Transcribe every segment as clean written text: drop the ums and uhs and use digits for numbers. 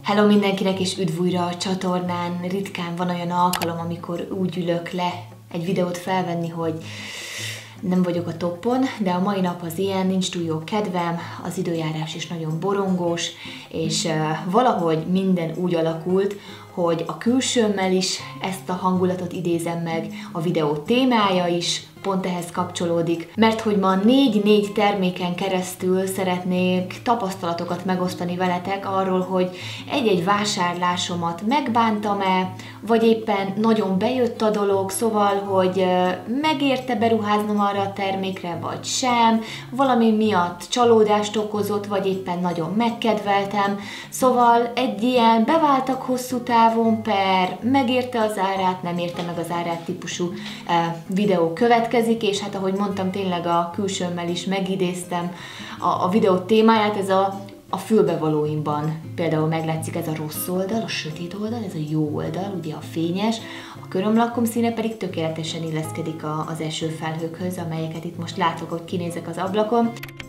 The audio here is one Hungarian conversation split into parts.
Hello mindenkinek, és üdv újra a csatornán. Ritkán van olyan alkalom, amikor úgy ülök le egy videót felvenni, hogy nem vagyok a toppon, de a mai nap az ilyen, nincs túl jó kedvem, az időjárás is nagyon borongós, és valahogy minden úgy alakult, hogy a külsőmmel is ezt a hangulatot idézem meg, a videó témája is pont ehhez kapcsolódik, mert hogy ma 4 terméken keresztül szeretnék tapasztalatokat megosztani veletek arról, hogy egy-egy vásárlásomat megbántam-e, vagy éppen nagyon bejött a dolog, szóval, hogy megérte beruháznom arra a termékre, vagy sem, valami miatt csalódást okozott, vagy éppen nagyon megkedveltem, szóval egy ilyen beváltak hosszú távon per megérte az árát, nem érte meg az árát típusú videó következik, és hát ahogy mondtam, tényleg a külsőmmel is megidéztem a videó témáját, ez a fülbevalóimban például meglátszik ez a rossz oldal, a sötét oldal, ez a jó oldal, ugye a fényes, a körömlakkom színe pedig tökéletesen illeszkedik az esőfelhőkhöz, amelyeket itt most látok, hogy kinézek az ablakon.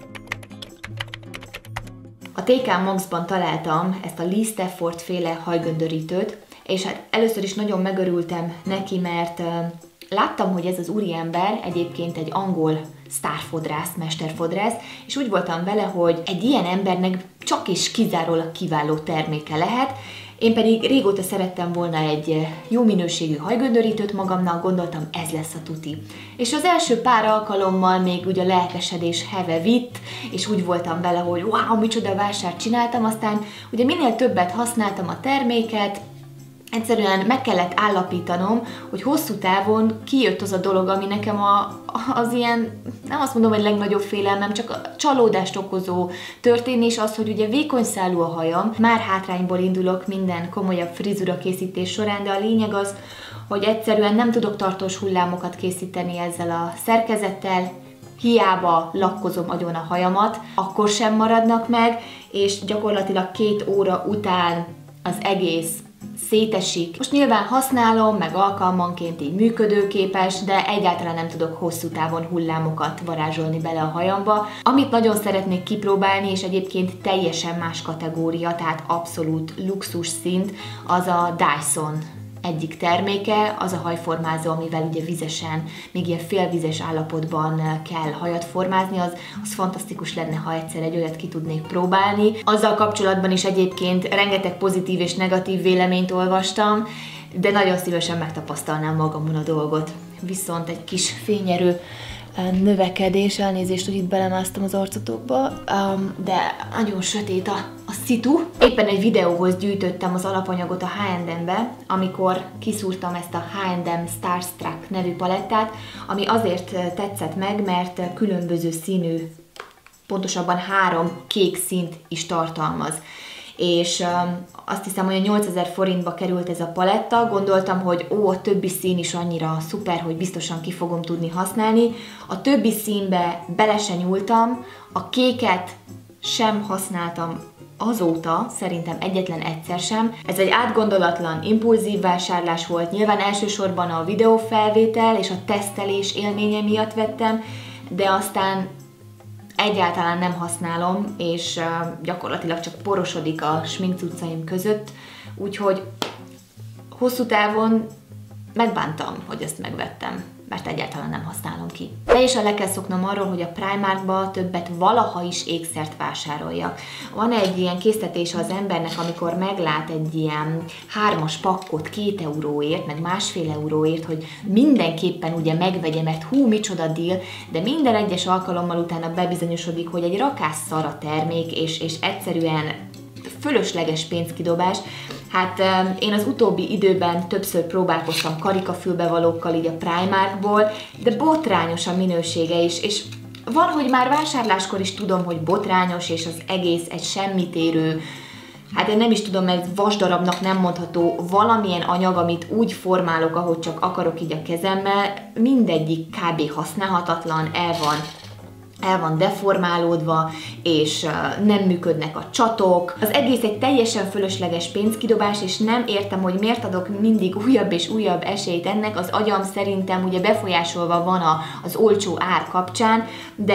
A TK Maxx-ban találtam ezt a Lee Stafford féle hajgöndörítőt, és hát először is nagyon megörültem neki, mert láttam, hogy ez az úriember egyébként egy angol sztárfodrász, mesterfodrász, és úgy voltam vele, hogy egy ilyen embernek csak és kizárólag kiváló terméke lehet. Én pedig régóta szerettem volna egy jó minőségű hajgöndörítőt magamnak, gondoltam, ez lesz a tuti. És az első pár alkalommal még ugye a lelkesedés heve vitt, és úgy voltam vele, hogy wow, micsoda vásárt csináltam, aztán ugye minél többet használtam a terméket, egyszerűen meg kellett állapítanom, hogy hosszú távon kijött az a dolog, ami nekem az ilyen, nem azt mondom, hogy legnagyobb félelmem, csak a csalódást okozó történés az, hogy ugye vékony szálú a hajam, már hátrányból indulok minden komolyabb frizura készítés során, de a lényeg az, hogy egyszerűen nem tudok tartós hullámokat készíteni ezzel a szerkezettel, hiába lakkozom agyon a hajamat, akkor sem maradnak meg, és gyakorlatilag 2 óra után az egész szétesik. Most nyilván használom, meg alkalmanként így működőképes, de egyáltalán nem tudok hosszú távon hullámokat varázsolni bele a hajamba. Amit nagyon szeretnék kipróbálni, és egyébként teljesen más kategória, tehát abszolút luxus szint, az a Dyson egyik terméke, az a hajformázó, amivel ugye vizesen, még ilyen félvizes állapotban kell hajat formázni, az fantasztikus lenne, ha egyszer egy olyat ki tudnék próbálni. Azzal kapcsolatban is egyébként rengeteg pozitív és negatív véleményt olvastam, de nagyon szívesen megtapasztalnám magamon a dolgot. Viszont egy kis fényerő növekedés, elnézést, hogy itt belemásztam az arcotokba, de nagyon sötét a szitu. Éppen egy videóhoz gyűjtöttem az alapanyagot a H&M-be, amikor kiszúrtam ezt a H&M Starstruck nevű palettát, ami azért tetszett meg, mert különböző színű, pontosabban 3 kék színt is tartalmaz. És azt hiszem, hogy a 8000 forintba került ez a paletta, gondoltam, hogy a többi szín is annyira szuper, hogy biztosan ki fogom tudni használni. A többi színbe bele se nyúltam, a kéket sem használtam azóta, szerintem egyetlen egyszer sem. Ez egy átgondolatlan, impulzív vásárlás volt, nyilván elsősorban a videófelvétel és a tesztelés élménye miatt vettem, de aztán egyáltalán nem használom, és gyakorlatilag csak porosodik a sminkcuccaim között, úgyhogy hosszú távon megbántam, hogy ezt megvettem, mert egyáltalán nem használom ki. Teljesen le kell szoknom arról, hogy a Primarkba többet valaha is ékszert vásároljak. Van egy ilyen késztetése az embernek, amikor meglát egy ilyen 3-as pakkot 2 euróért, meg 1,5 euróért, hogy mindenképpen ugye megvegye, mert hú, micsoda deal, de minden egyes alkalommal utána bebizonyosodik, hogy egy rakás szar a termék, és egyszerűen fölösleges pénzkidobás. Hát én az utóbbi időben többször próbálkoztam karikafülbevalókkal így a Primarkból, de botrányos a minősége is, és van, hogy már vásárláskor is tudom, hogy botrányos, és az egész egy semmit érő, hát én nem is tudom, mert vasdarabnak nem mondható valamilyen anyag, amit úgy formálok, ahogy csak akarok így a kezemmel, mindegyik kb. Használhatatlan, el van el van deformálódva, és nem működnek a csatok. Az egész egy teljesen fölösleges pénzkidobás, és nem értem, hogy miért adok mindig újabb és újabb esélyt ennek. Az agyam szerintem ugye befolyásolva van az olcsó ár kapcsán,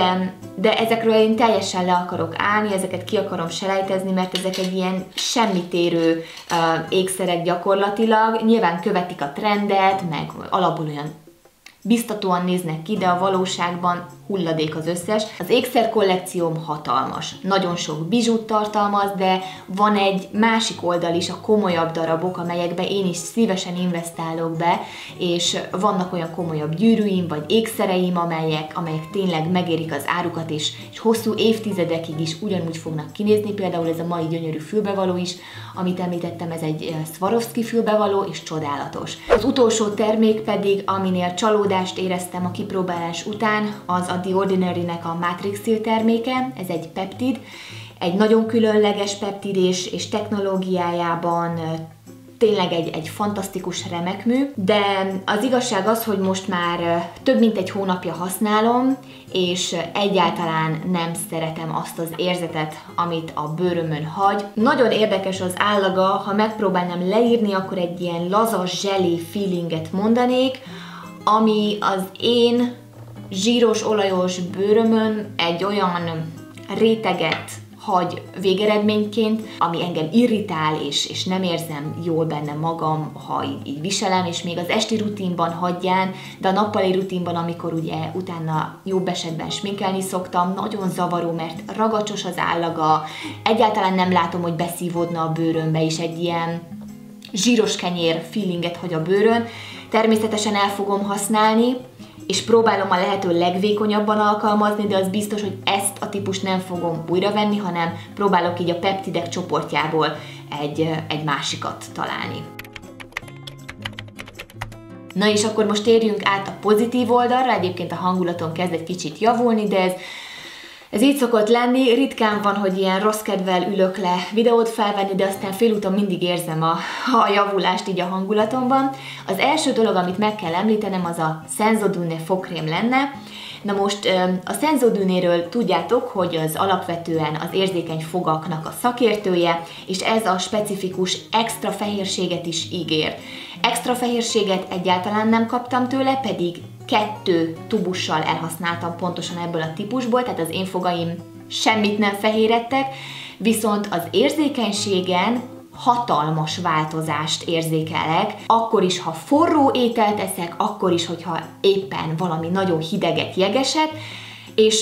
de ezekről én teljesen le akarok állni, ezeket ki akarom selejtezni, mert ezek egy ilyen semmitérő ékszerek gyakorlatilag. Nyilván követik a trendet, meg alapból olyan biztatóan néznek ki, de a valóságban hulladék az összes. Az ékszer kollekcióm hatalmas. Nagyon sok bizsút tartalmaz, de van egy másik oldal is, a komolyabb darabok, amelyekbe én is szívesen investálok be, és vannak olyan komolyabb gyűrűim, vagy ékszereim, amelyek tényleg megérik az árukat, és hosszú évtizedekig is ugyanúgy fognak kinézni. Például ez a mai gyönyörű fülbevaló is, amit említettem, ez egy Swarovski fülbevaló, és csodálatos. Az utolsó termék pedig, aminél csalódást éreztem a kipróbálás után, az a The Ordinary-nek a Matrix Seal terméke. Ez egy peptid, egy nagyon különleges peptid, és technológiájában tényleg egy fantasztikus remekmű, de az igazság az, hogy most már több mint egy hónapja használom, és egyáltalán nem szeretem azt az érzetet, amit a bőrömön hagy. Nagyon érdekes az állaga, ha megpróbálnám leírni, akkor egy ilyen laza zselé feelinget mondanék, ami az én zsíros, olajos bőrömön egy olyan réteget hagy végeredményként, ami engem irritál, és nem érzem jól benne magam, ha így viselem, és még az esti rutinban hagyján, de a nappali rutinban, amikor ugye utána jobb esetben sminkelni szoktam, nagyon zavaró, mert ragacsos az állaga, egyáltalán nem látom, hogy beszívódna a bőrömbe, és egy ilyen zsíros kenyér feelinget hagy a bőrön. Természetesen el fogom használni, és próbálom a lehető legvékonyabban alkalmazni, de az biztos, hogy ezt a típust nem fogom újra venni, hanem próbálok így a peptidek csoportjából egy másikat találni. Na és akkor most térjünk át a pozitív oldalra, egyébként a hangulatom kezd egy kicsit javulni, de ez így szokott lenni, ritkán van, hogy ilyen rossz kedvel ülök le videót felvenni, de aztán félúton mindig érzem a javulást így a hangulatomban. Az első dolog, amit meg kell említenem, az a Sensodyne fogkrém lenne. Na most a Sensodynéről tudjátok, hogy az alapvetően az érzékeny fogaknak a szakértője, és ez a specifikus extra fehérséget is ígér. Extra fehérséget egyáltalán nem kaptam tőle, pedig 2 tubussal elhasználtam pontosan ebből a típusból, tehát az én fogaim semmit nem fehérettek, viszont az érzékenységen hatalmas változást érzékelek, akkor is, ha forró ételt eszek, akkor is, hogyha éppen valami nagyon hideget, jegeset, és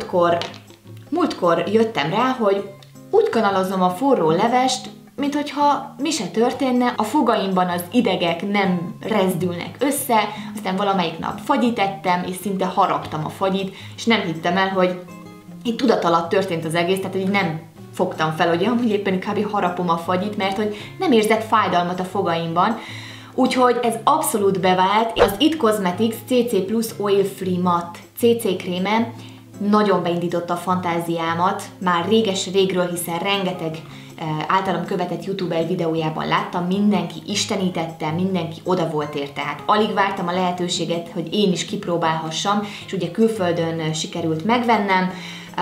múltkor jöttem rá, hogy úgy kanalazom a forró levest, mint hogyha mi se történne, a fogaimban az idegek nem rezdülnek össze, aztán valamelyik nap fagyit ettem, és szinte haraptam a fagyit, és nem hittem el, hogy itt tudat alatt történt az egész, tehát hogy nem fogtam fel, hogy éppen kb. Harapom a fagyit, mert hogy nem érzek fájdalmat a fogaimban. Úgyhogy ez abszolút bevált. Az It Cosmetics CC Plus Oil Free Matte CC kréme nagyon beindította a fantáziámat, már réges-régről, hiszen rengeteg általam követett youtuber videójában láttam, mindenki istenítette, mindenki oda volt érte. Tehát alig vártam a lehetőséget, hogy én is kipróbálhassam, és ugye külföldön sikerült megvennem,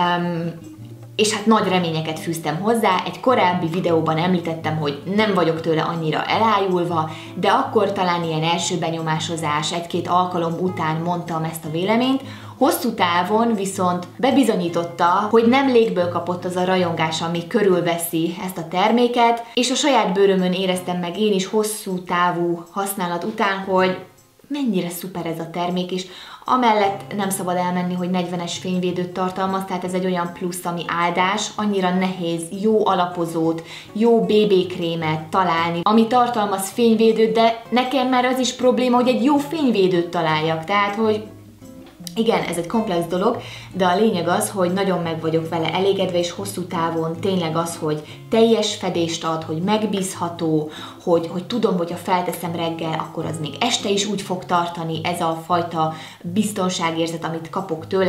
és hát nagy reményeket fűztem hozzá. Egy korábbi videóban említettem, hogy nem vagyok tőle annyira elájulva, de akkor talán ilyen első benyomásozás, 1-2 alkalom után mondtam ezt a véleményt. Hosszú távon viszont bebizonyította, hogy nem légből kapott az a rajongás, ami körülveszi ezt a terméket, és a saját bőrömön éreztem meg én is hosszú távú használat után, hogy mennyire szuper ez a termék, és amellett nem szabad elmenni, hogy 40-es fényvédőt tartalmaz, tehát ez egy olyan plusz, ami áldás, annyira nehéz jó alapozót, jó BB krémet találni, ami tartalmaz fényvédőt, de nekem már az is probléma, hogy egy jó fényvédőt találjak, tehát hogy igen, ez egy komplex dolog, de a lényeg az, hogy nagyon meg vagyok vele elégedve, és hosszú távon tényleg az, hogy teljes fedést ad, hogy megbízható, hogy tudom, hogy ha felteszem reggel, akkor az még este is úgy fog tartani, ez a fajta biztonságérzet, amit kapok tőle,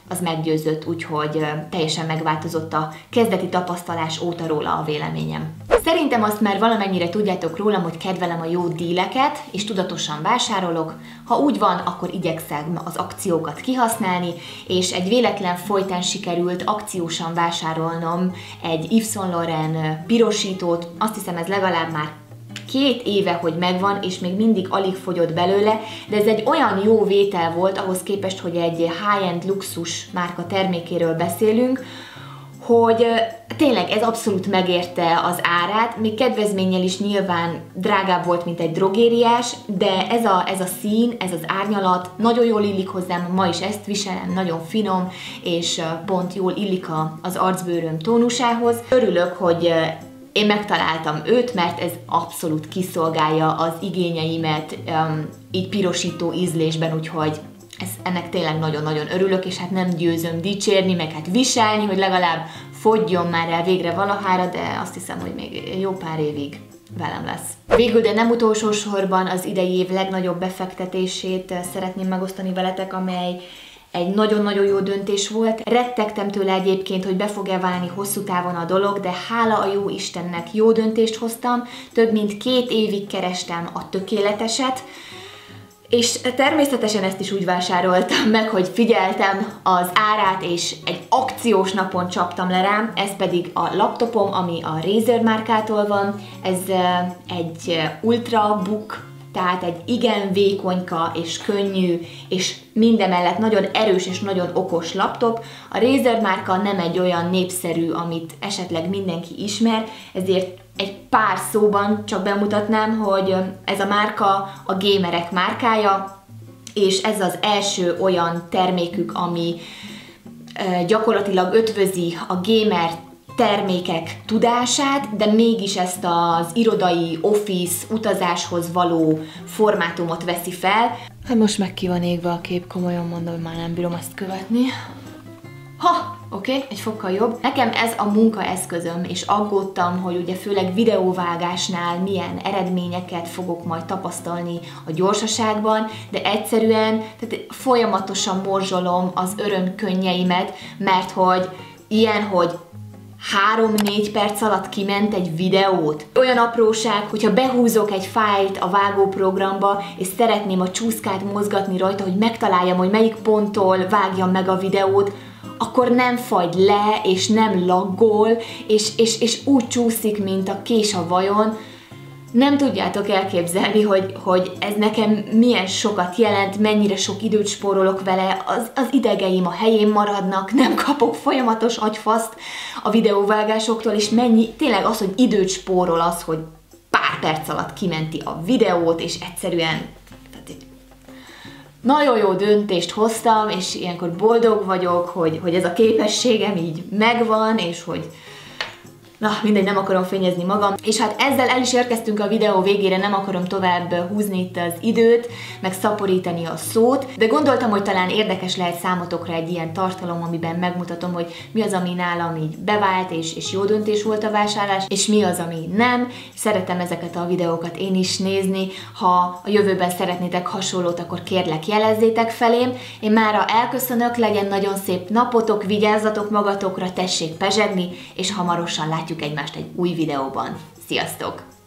az meggyőzött, úgyhogy teljesen megváltozott a kezdeti tapasztalás óta róla a véleményem. Szerintem azt már valamennyire tudjátok rólam, hogy kedvelem a jó díleket, és tudatosan vásárolok. Ha úgy van, akkor igyekszem az akciókat kihasználni, és egy véletlen folytán sikerült akciósan vásárolnom egy Yves Saint Laurent pirosítót, azt hiszem ez legalább már 2 éve, hogy megvan, és még mindig alig fogyott belőle, de ez egy olyan jó vétel volt ahhoz képest, hogy egy high-end luxus márka termékéről beszélünk, hogy tényleg ez abszolút megérte az árát, még kedvezménnyel is nyilván drágább volt, mint egy drogériás, de ez a szín, ez az árnyalat nagyon jól illik hozzám, ma is ezt viselem, nagyon finom, és pont jól illik az arcbőröm tónusához. Örülök, hogy én megtaláltam őt, mert ez abszolút kiszolgálja az igényeimet így pirosító ízlésben, úgyhogy ennek tényleg nagyon-nagyon örülök, és hát nem győzöm dicsérni, meg hát viselni, hogy legalább fogyjon már el végre valahára, de azt hiszem, hogy még jó pár évig velem lesz. Végül, de nem utolsó sorban az idei év legnagyobb befektetését szeretném megosztani veletek, amely egy nagyon-nagyon jó döntés volt. Rettegtem tőle egyébként, hogy be fog-e válni hosszú távon a dolog, de hála a jó Istennek jó döntést hoztam, több mint 2 évig kerestem a tökéleteset, és természetesen ezt is úgy vásároltam meg, hogy figyeltem az árát, és egy akciós napon csaptam le rám, ez pedig a laptopom, ami a Razer márkától van, ez egy Ultrabook, tehát egy igen vékonyka és könnyű, és mindemellett nagyon erős és nagyon okos laptop. A Razer márka nem egy olyan népszerű, amit esetleg mindenki ismer, ezért egy pár szóban csak bemutatnám, hogy ez a márka a gamerek márkája, és ez az első olyan termékük, ami gyakorlatilag ötvözi a gamer termékek tudását, de mégis ezt az irodai, office, utazáshoz való formátumot veszi fel. Hát most meg ki van égve a kép, komolyan mondom, hogy már nem bírom ezt követni. Oké, egy fokkal jobb. Nekem ez a munkaeszközöm, és aggódtam, hogy ugye főleg videóvágásnál milyen eredményeket fogok majd tapasztalni a gyorsaságban, de egyszerűen tehát folyamatosan morzsolom az örömkönnyeimet, mert hogy ilyen, hogy 3-4 perc alatt kiment egy videót. Olyan apróság, hogyha behúzok egy fájlt a vágóprogramba, és szeretném a csúszkát mozgatni rajta, hogy megtaláljam, hogy melyik ponttól vágjam meg a videót, akkor nem fagy le, és nem laggol, és úgy csúszik, mint a kés a vajon. Nem tudjátok elképzelni, hogy ez nekem milyen sokat jelent, mennyire sok időt spórolok vele, az idegeim a helyén maradnak, nem kapok folyamatos agyfaszt a videóvágásoktól, és mennyi, tényleg az, hogy időt spórol az, hogy pár perc alatt kimenti a videót, és egyszerűen nagyon jó döntést hoztam, és ilyenkor boldog vagyok, hogy ez a képességem így megvan, és hogy na, mindegy, nem akarom fényezni magam. És hát ezzel el is érkeztünk a videó végére, nem akarom tovább húzni itt az időt, meg szaporítani a szót, de gondoltam, hogy talán érdekes lehet számotokra egy ilyen tartalom, amiben megmutatom, hogy mi az, ami nálam így bevált, és jó döntés volt a vásárlás, és mi az, ami nem. Szeretem ezeket a videókat én is nézni, ha a jövőben szeretnétek hasonlót, akkor kérlek jelezzétek felém. Én mára elköszönök, legyen nagyon szép napotok, vigyázzatok magatokra, tessék pezsegni, és hamarosan látjuk egymást egy új videóban. Sziasztok!